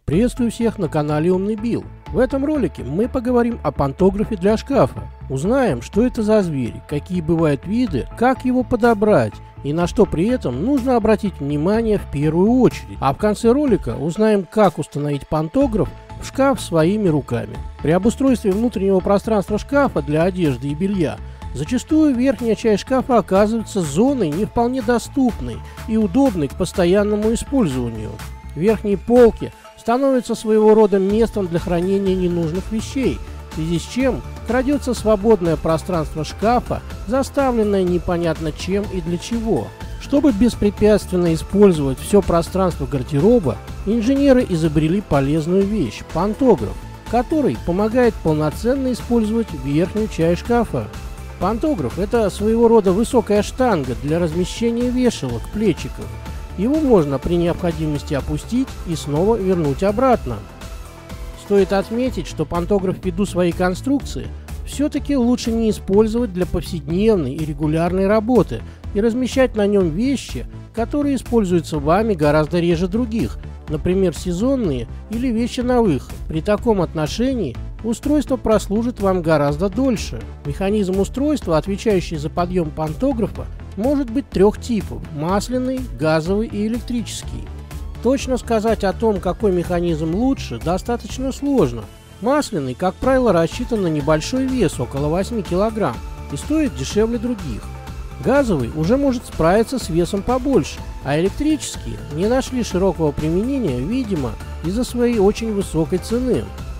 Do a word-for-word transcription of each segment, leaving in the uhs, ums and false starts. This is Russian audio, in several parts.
Приветствую всех на канале Умный Билл. В этом ролике мы поговорим о пантографе для шкафа. Узнаем, что это за зверь, какие бывают виды, как его подобрать и на что при этом нужно обратить внимание в первую очередь. А в конце ролика узнаем, как установить пантограф в шкаф своими руками. При обустройстве внутреннего пространства шкафа для одежды и белья зачастую верхняя часть шкафа оказывается зоной не вполне доступной и удобной к постоянному использованию. Верхние полки становятся своего рода местом для хранения ненужных вещей, в связи с чем крадется свободное пространство шкафа, заставленное непонятно чем и для чего. Чтобы беспрепятственно использовать все пространство гардероба, инженеры изобрели полезную вещь – пантограф, который помогает полноценно использовать верхнюю часть шкафа. Пантограф – это своего рода высокая штанга для размещения вешалок, плечиков. Его можно при необходимости опустить и снова вернуть обратно. Стоит отметить, что пантограф ввиду своей конструкции все-таки лучше не использовать для повседневной и регулярной работы и размещать на нем вещи, которые используются вами гораздо реже других, например, сезонные или вещи на выход. При таком отношении устройство прослужит вам гораздо дольше. Механизм устройства, отвечающий за подъем пантографа, может быть трех типов – масляный, газовый и электрический. Точно сказать о том, какой механизм лучше, достаточно сложно. Масляный, как правило, рассчитан на небольшой вес, около восьми килограмм, и стоит дешевле других. Газовый уже может справиться с весом побольше, а электрические не нашли широкого применения, видимо, из-за своей очень высокой цены.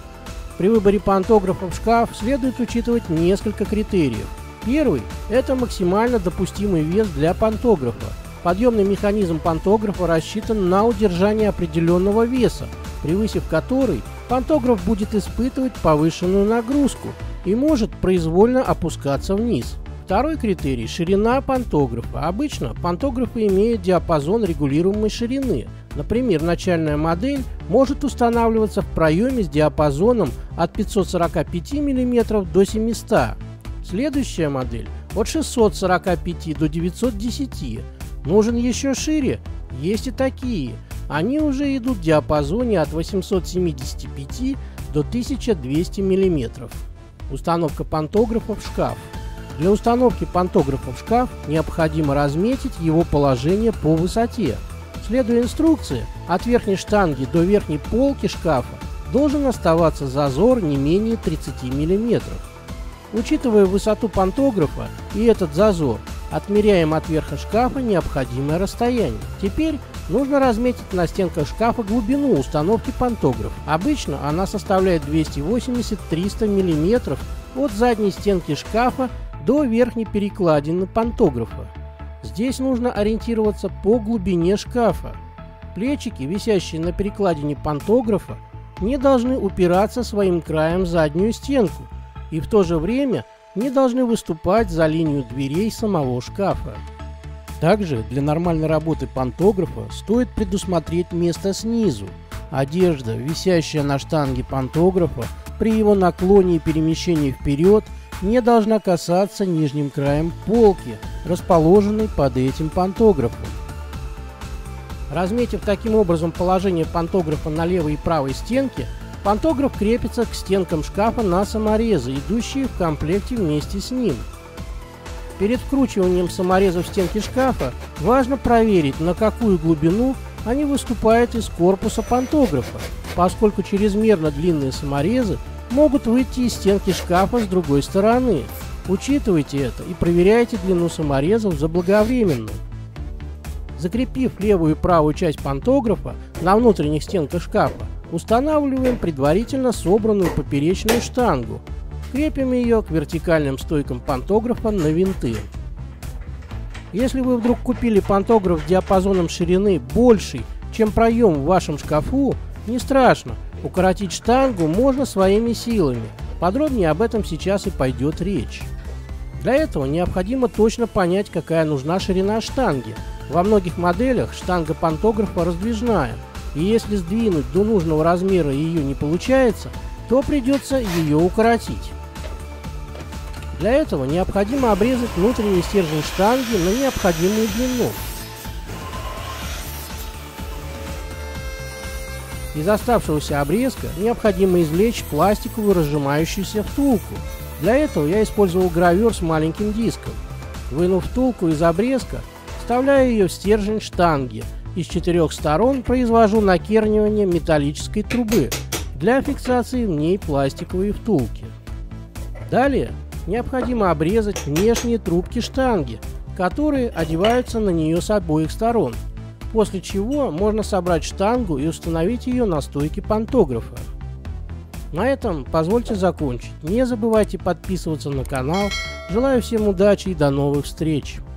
При выборе пантографа в шкаф следует учитывать несколько критериев. Первый – это максимально допустимый вес для пантографа. Подъемный механизм пантографа рассчитан на удержание определенного веса, превысив который пантограф будет испытывать повышенную нагрузку и может произвольно опускаться вниз. Второй критерий – ширина пантографа. Обычно пантографы имеют диапазон регулируемой ширины. Например, начальная модель может устанавливаться в проеме с диапазоном от пятисот сорока пяти миллиметров до семисот. Следующая модель от шестисот сорока пяти до девятисот десяти. Нужен еще шире? Есть и такие. Они уже идут в диапазоне от восьмисот семидесяти пяти до тысячи двухсот миллиметров. Установка пантографа в шкаф. Для установки пантографа в шкаф необходимо разметить его положение по высоте. Следуя инструкции, от верхней штанги до верхней полки шкафа должен оставаться зазор не менее тридцати миллиметров. Учитывая высоту пантографа и этот зазор, отмеряем от верха шкафа необходимое расстояние. Теперь нужно разметить на стенках шкафа глубину установки пантографа. Обычно она составляет двести восемьдесят — триста миллиметров от задней стенки шкафа до верхней перекладины пантографа. Здесь нужно ориентироваться по глубине шкафа. Плечики, висящие на перекладине пантографа, не должны упираться своим краем в заднюю стенку и в то же время не должны выступать за линию дверей самого шкафа. Также для нормальной работы пантографа стоит предусмотреть место снизу. Одежда, висящая на штанге пантографа, при его наклоне и перемещении вперед не должна касаться нижним краем полки, расположенной под этим пантографом. Разметив таким образом положение пантографа на левой и правой стенке, пантограф крепится к стенкам шкафа на саморезы, идущие в комплекте вместе с ним. Перед вкручиванием саморезов в стенки шкафа важно проверить, на какую глубину они выступают из корпуса пантографа, поскольку чрезмерно длинные саморезы могут выйти из стенки шкафа с другой стороны. Учитывайте это и проверяйте длину саморезов заблаговременно. Закрепив левую и правую часть пантографа на внутренних стенках шкафа, устанавливаем предварительно собранную поперечную штангу. Крепим ее к вертикальным стойкам пантографа на винты. Если вы вдруг купили пантограф диапазоном ширины больший, чем проем в вашем шкафу, не страшно, укоротить штангу можно своими силами. Подробнее об этом сейчас и пойдет речь. Для этого необходимо точно понять, какая нужна ширина штанги. Во многих моделях штанга пантографа раздвижная, и если сдвинуть до нужного размера ее не получается, то придется ее укоротить. Для этого необходимо обрезать внутренний стержень штанги на необходимую длину. Из оставшегося обрезка необходимо извлечь пластиковую разжимающуюся втулку. Для этого я использовал гравер с маленьким диском. Вынув втулку из обрезка, вставляю ее в стержень штанги и с четырех сторон произвожу накернивание металлической трубы для фиксации в ней пластиковой втулки. Далее необходимо обрезать внешние трубки штанги, которые одеваются на нее с обоих сторон, после чего можно собрать штангу и установить ее на стойке пантографа. На этом позвольте закончить. Не забывайте подписываться на канал. Желаю всем удачи и до новых встреч!